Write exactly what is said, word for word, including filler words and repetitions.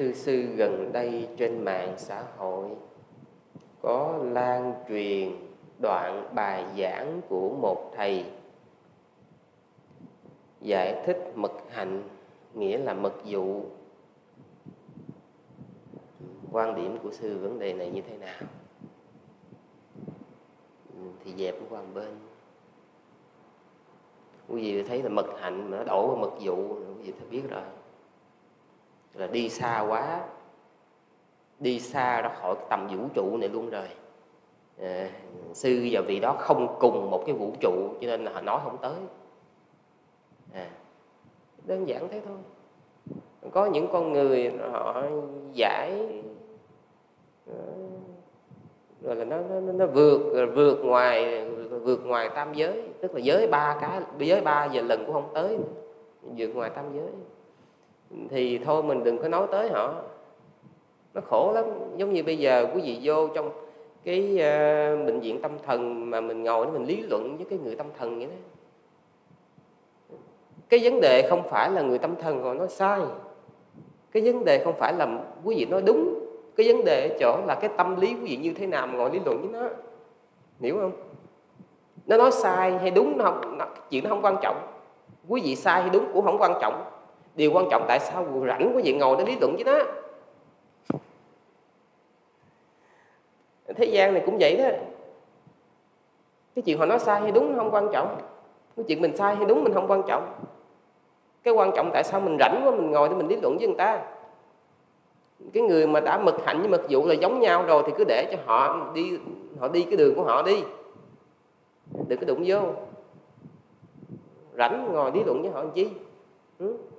Thưa sư, gần đây trên mạng xã hội có lan truyền đoạn bài giảng của một thầy giải thích mật hạnh, nghĩa là mật dụ. Quan điểm của sư vấn đề này như thế nào? Thì dẹp qua một bên. Quý vị thấy là mật hạnh mà nó đổ vào mật dụ, quý vị phải biết rồi, là đi xa quá, đi xa ra khỏi tầm vũ trụ này luôn rồi. À, sư và vị đó không cùng một cái vũ trụ, cho nên là họ nói không tới. À, đơn giản thế thôi. Có những con người họ giải rồi là nó nó nó vượt vượt ngoài vượt ngoài tam giới, tức là giới ba cái giới ba giờ lần cũng không tới, vượt ngoài tam giới. Thì thôi mình đừng có nói tới họ, nó khổ lắm. Giống như bây giờ quý vị vô trong cái uh, bệnh viện tâm thần mà mình ngồi để mình lý luận với cái người tâm thần vậy đó. Cái vấn đề không phải là người tâm thần còn nói sai, cái vấn đề không phải là quý vị nói đúng, cái vấn đề ở chỗ là cái tâm lý quý vị như thế nào mà ngồi lý luận với nó, hiểu không? Nó nói sai hay đúng nó không, nó, chuyện nó không quan trọng. Quý vị sai hay đúng cũng không quan trọng. Điều quan trọng tại sao rảnh quý vị ngồi để lý luận với nó. Thế gian này cũng vậy đó. Cái chuyện họ nói sai hay đúng nó không quan trọng. Cái chuyện mình sai hay đúng mình không quan trọng. Cái quan trọng tại sao mình rảnh quá mình ngồi để mình lý luận với người ta. Cái người mà đã mật hạnh với mật dụ là giống nhau rồi thì cứ để cho họ đi, họ đi cái đường của họ đi, đừng có đụng vô. Rảnh ngồi lý luận với họ làm chi? Ừ?